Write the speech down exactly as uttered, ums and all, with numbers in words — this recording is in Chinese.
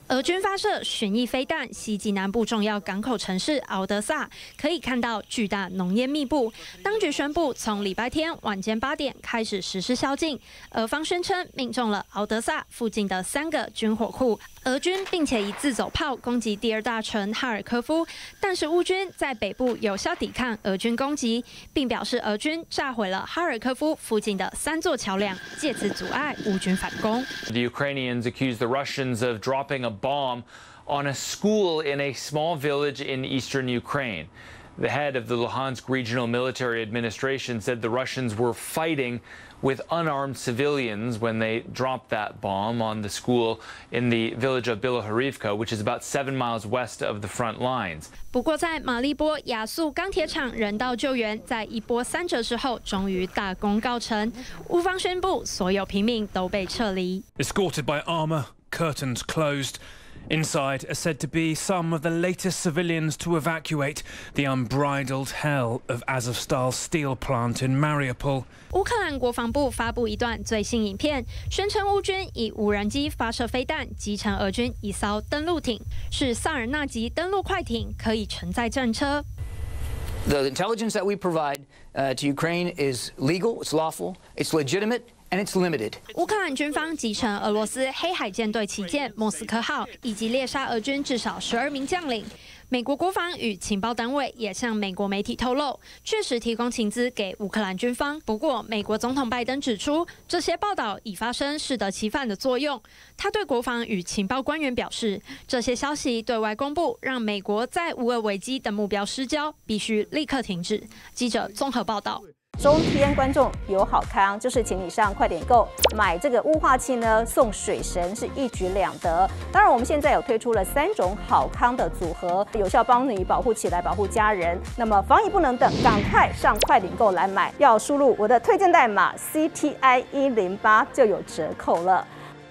俄军发射巡弋飞弹袭击南部重要港口城市敖德萨，可以看到巨大浓烟密布。当局宣布从礼拜天晚间八点开始实施宵禁。俄方宣称命中了敖德萨附近的三个军火库。俄军并且以自走炮攻击第二大城哈尔科夫，但是乌军在北部有效抵抗俄军攻击，并表示俄军炸毁了哈尔科夫附近的三座桥梁，借此阻碍乌军反攻。 The Ukrainians accuse the Russians of dropping a bomb on a school in a small village in eastern Ukraine. The head of the Luhansk Regional Military Administration said the Russians were fighting with unarmed civilians when they dropped that bomb on the school in the village of Bilohorivka, which is about seven miles west of the front lines. 不过，在马利波亚速钢铁厂人道救援在一波三折之后，终于大功告成。乌方宣布，所有平民都被撤离。 Escorted by armor, curtains closed. Inside are said to be some of the latest civilians to evacuate the unbridled hell of Azovstal steel plant in Mariupol. 乌克兰国防部发布一段最新影片，宣称乌军以无人机发射飞弹击沉俄军一艘登陆艇，是萨尔纳级登陆快艇，可以承载战车。 The intelligence that we provide uh, to Ukraine is legal, it's lawful, it's legitimate. And it's limited. 乌克兰军方击沉俄罗斯黑海舰队旗舰莫斯科号，以及猎杀俄军至少十二名将领。美国国防与情报单位也向美国媒体透露，确实提供情资给乌克兰军方。不过，美国总统拜登指出，这些报道已发生适得其反的作用。他对国防与情报官员表示，这些消息对外公布，让美国在乌俄危机的目标失焦，必须立刻停止。记者综合报道。 中天观众有好康，就是请你上快点购买这个雾化器呢，送水神是一举两得。当然，我们现在有推出了三种好康的组合，有效帮你保护起来，保护家人。那么防疫不能等，赶快上快点购来买，要输入我的推荐代码 C T I 一零八就有折扣了。